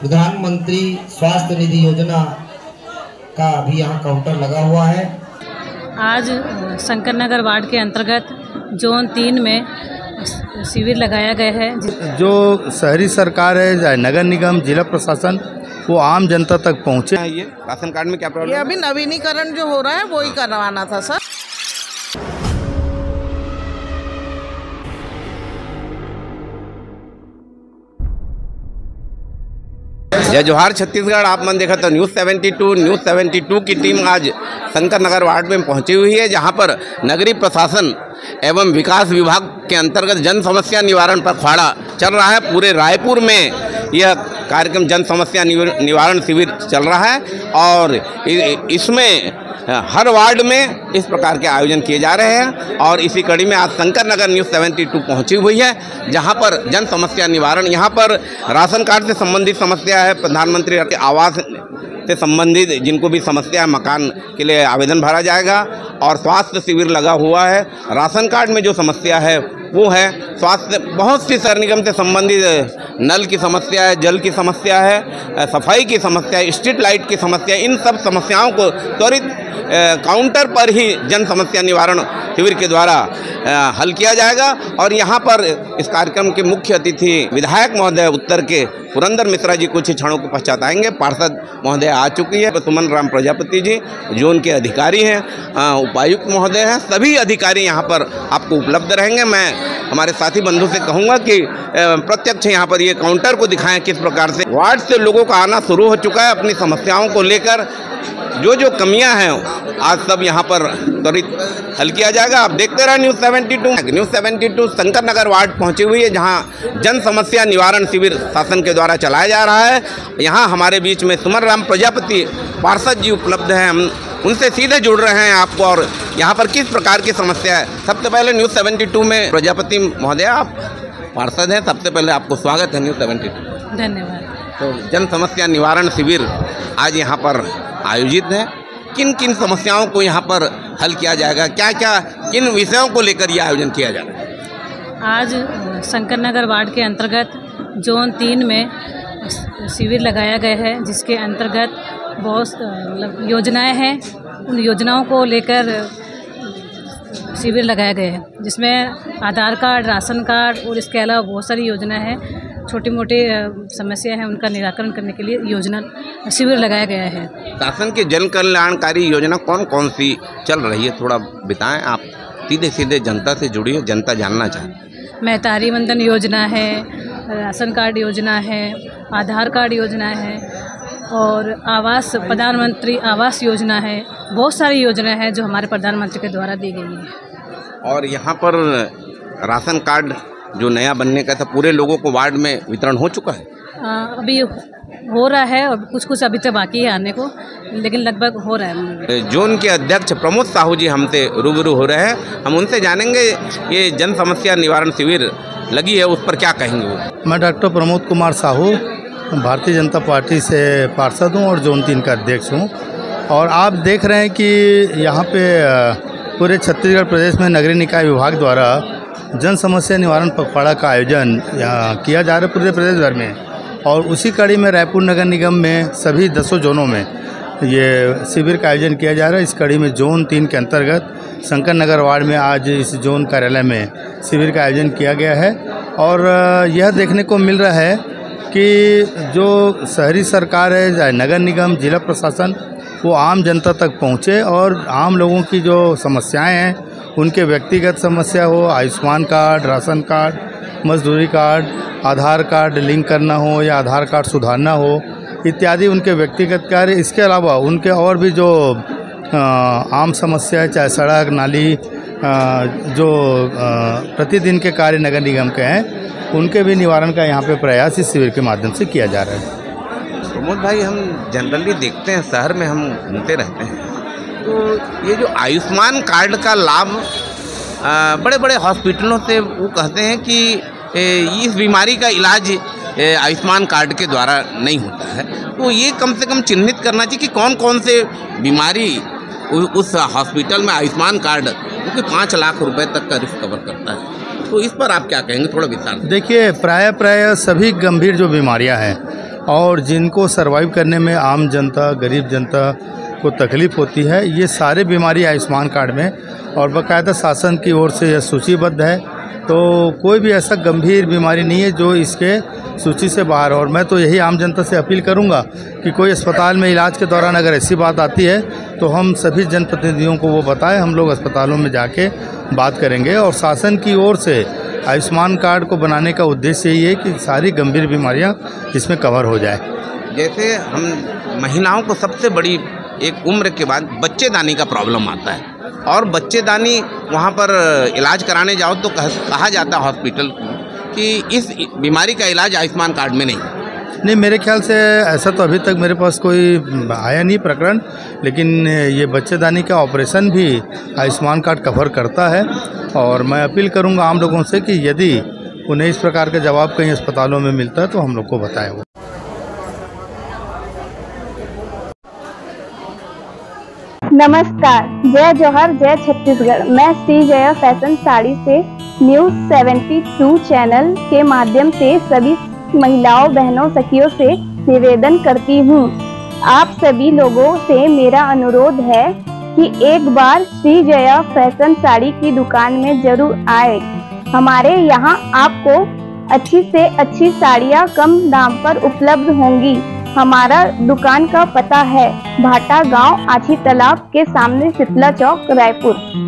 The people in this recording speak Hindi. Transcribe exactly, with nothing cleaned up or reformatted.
प्रधानमंत्री स्वास्थ्य निधि योजना का भी यहाँ काउंटर लगा हुआ है। आज शंकर नगर वार्ड के अंतर्गत जोन तीन में शिविर लगाया गया है। जो शहरी सरकार है, चाहे नगर निगम, जिला प्रशासन, वो आम जनता तक पहुँचे। ये राशन कार्ड में क्या प्रॉब्लम ये है? अभी नवीनीकरण जो हो रहा है वो ही करवाना था सर। जय जोहार छत्तीसगढ़। आप मन देखा तो न्यूज़ बहत्तर न्यूज़ बहत्तर की टीम आज शंकर नगर वार्ड में पहुंची हुई है, जहां पर नगरीय प्रशासन एवं विकास विभाग के अंतर्गत जन समस्या निवारण पखवाड़ा चल रहा है। पूरे रायपुर में यह कार्यक्रम जन समस्या निवारण शिविर चल रहा है और इसमें हर वार्ड में इस प्रकार के आयोजन किए जा रहे हैं। और इसी कड़ी में आज शंकर नगर न्यूज़ बहत्तर पहुंची हुई है, जहां पर जन समस्या निवारण, यहां पर राशन कार्ड से संबंधित समस्या है, प्रधानमंत्री आवास से संबंधित जिनको भी समस्या है मकान के लिए आवेदन भरा जाएगा। और स्वास्थ्य शिविर लगा हुआ है। राशन कार्ड में जो समस्या है वो है स्वास्थ्य, बहुत सी शहर निगम से संबंधित नल की समस्या है, जल की समस्या है, सफाई की समस्या है, स्ट्रीट लाइट की समस्या है। इन सब समस्याओं को त्वरित काउंटर पर ही जन समस्या निवारण शिविर के द्वारा हल किया जाएगा। और यहाँ पर इस कार्यक्रम के मुख्य अतिथि विधायक महोदय उत्तर के पुरंदर मिश्रा जी कुछ क्षणों के पश्चात आएंगे। पार्षद महोदय आ चुकी है, सुमन राम प्रजापति जी जोन के अधिकारी हैं, उपायुक्त महोदय हैं, सभी अधिकारी यहाँ पर आपको उपलब्ध रहेंगे। मैं हमारे साथी बंधु से कहूँगा कि प्रत्यक्ष यहाँ पर ये काउंटर को दिखाएं किस प्रकार से वार्ड से लोगों का आना शुरू हो चुका है अपनी समस्याओं को लेकर। जो जो कमियां हैं आज सब यहाँ पर त्वरित हल किया जाएगा। आप देखते रहे न्यूज़ बहत्तर न्यूज़ बहत्तर शंकर नगर वार्ड पहुंची हुई है, जहां जन समस्या निवारण शिविर शासन के द्वारा चलाया जा रहा है। यहां हमारे बीच में सुमन राम प्रजापति पार्षद जी उपलब्ध हैं, हम उनसे सीधे जुड़ रहे हैं आपको और यहाँ पर किस प्रकार की समस्या है। सबसे पहले न्यूज़ बहत्तर में प्रजापति महोदय आप पार्षद हैं, सबसे पहले आपको स्वागत है न्यूज़ बहत्तर। धन्यवाद। तो जन समस्या निवारण शिविर आज यहाँ पर आयोजित है। किन किन समस्याओं को यहाँ पर हल किया जाएगा, क्या क्या किन विषयों को लेकर यह आयोजन किया जा रहा है? आज शंकर नगर वार्ड के अंतर्गत जोन तीन में शिविर लगाया गया है, जिसके अंतर्गत बहुत मतलब योजनाएं हैं। उन योजनाओं को लेकर शिविर लगाया गया है, जिसमें आधार कार्ड, राशन कार्ड और इसके अलावा बहुत सारी योजना है। छोटी मोटी समस्या है, उनका निराकरण करने के लिए योजना शिविर लगाया गया है। शासन की जन कल्याणकारी योजना कौन कौन सी चल रही है, थोड़ा बताएं। आप सीधे सीधे जनता से जुड़िए, जनता जानना चाहती है। महतारी वंदन योजना है, राशन कार्ड योजना है, आधार कार्ड योजना है और आवास, प्रधानमंत्री आवास योजना है। बहुत सारी योजना है जो हमारे प्रधानमंत्री के द्वारा दी गई है। और यहाँ पर राशन कार्ड जो नया बनने का था, पूरे लोगों को वार्ड में वितरण हो चुका है? आ, अभी हो रहा है और कुछ कुछ अभी तक बाकी है आने को, लेकिन लगभग हो रहा है। जोन के अध्यक्ष प्रमोद साहू जी हमसे रूबरू हो रहे हैं, हम उनसे जानेंगे ये जन समस्या निवारण शिविर लगी है उस पर क्या कहेंगे वो। मैं डॉक्टर प्रमोद कुमार साहू भारतीय जनता पार्टी से पार्षद हूँ और जोन तीन का अध्यक्ष हूँ। और आप देख रहे हैं कि यहाँ पे पूरे छत्तीसगढ़ प्रदेश में नगरीय निकाय विभाग द्वारा जन समस्या निवारण पखवाड़ा का आयोजन यहाँ किया जा रहा है पूरे प्रदेश भर में। और उसी कड़ी में रायपुर नगर निगम में सभी दसों जोनों में ये शिविर का आयोजन किया जा रहा है। इस कड़ी में जोन तीन के अंतर्गत शंकर नगर वार्ड में आज इस जोन कार्यालय में शिविर का आयोजन किया गया है। और यह देखने को मिल रहा है कि जो शहरी सरकार है, चाहे नगर निगम, जिला प्रशासन, वो आम जनता तक पहुँचे और आम लोगों की जो समस्याएँ हैं, उनके व्यक्तिगत समस्या हो, आयुष्मान कार्ड, राशन कार्ड, मजदूरी कार्ड, आधार कार्ड लिंक करना हो या आधार कार्ड सुधारना हो इत्यादि उनके व्यक्तिगत कार्य। इसके अलावा उनके और भी जो आ, आम समस्या है, चाहे सड़क, नाली, आ, जो आ, प्रतिदिन के कार्य नगर निगम के हैं, उनके भी निवारण का यहाँ पे प्रयास इस शिविर के माध्यम से किया जा रहा है। प्रमोद भाई, हम जनरली देखते हैं शहर में हम घूमते रहते हैं, तो ये जो आयुष्मान कार्ड का लाभ बड़े बड़े हॉस्पिटलों से वो कहते हैं कि इस बीमारी का इलाज आयुष्मान कार्ड के द्वारा नहीं होता है, तो ये कम से कम चिन्हित करना चाहिए कि कौन कौन से बीमारी उस हॉस्पिटल में आयुष्मान कार्ड, क्योंकि पाँच लाख रुपए तक का रिस्क कवर करता है। तो इस पर आप क्या कहेंगे, थोड़ा विस्तार? देखिए, प्राय प्राय सभी गंभीर जो बीमारियां हैं और जिनको सर्वाइव करने में आम जनता, गरीब जनता को तकलीफ़ होती है, ये सारे बीमारी आयुष्मान कार्ड में और बाकायदा शासन की ओर से यह सूचीबद्ध है। तो कोई भी ऐसा गंभीर बीमारी नहीं है जो इसके सूची से बाहर हो। और मैं तो यही आम जनता से अपील करूंगा कि कोई अस्पताल में इलाज के दौरान अगर ऐसी बात आती है तो हम सभी जनप्रतिनिधियों को वो बताएं, हम लोग अस्पतालों में जाके बात करेंगे। और शासन की ओर से आयुष्मान कार्ड को बनाने का उद्देश्य यही है कि सारी गंभीर बीमारियां इसमें कवर हो जाए। जैसे हम महिलाओं को सबसे बड़ी एक उम्र के बाद बच्चेदानी का प्रॉब्लम आता है और बच्चेदानी वहाँ पर इलाज कराने जाओ तो कह, कहा जाता है हॉस्पिटल कि इस बीमारी का इलाज आयुष्मान कार्ड में नहीं। नहीं, मेरे ख्याल से ऐसा तो अभी तक मेरे पास कोई आया नहीं प्रकरण, लेकिन ये बच्चेदानी का ऑपरेशन भी आयुष्मान कार्ड कवर करता है। और मैं अपील करूंगा आम लोगों से कि यदि उन्हें इस प्रकार का जवाब कहीं अस्पतालों में मिलता है तो हम लोग को बताएं। वो नमस्कार, जय जोहर, जय छत्तीसगढ़। मैं श्री जया फैशन साड़ी से न्यूज़ बहत्तर चैनल के माध्यम से सभी महिलाओं, बहनों, सखियों से निवेदन करती हूँ। आप सभी लोगों से मेरा अनुरोध है कि एक बार श्री जया फैशन साड़ी की दुकान में जरूर आए। हमारे यहाँ आपको अच्छी से अच्छी साड़ियाँ कम दाम पर उपलब्ध होंगी। हमारा दुकान का पता है भाटा गांव, आछी तालाब के सामने, शीतला चौक, रायपुर।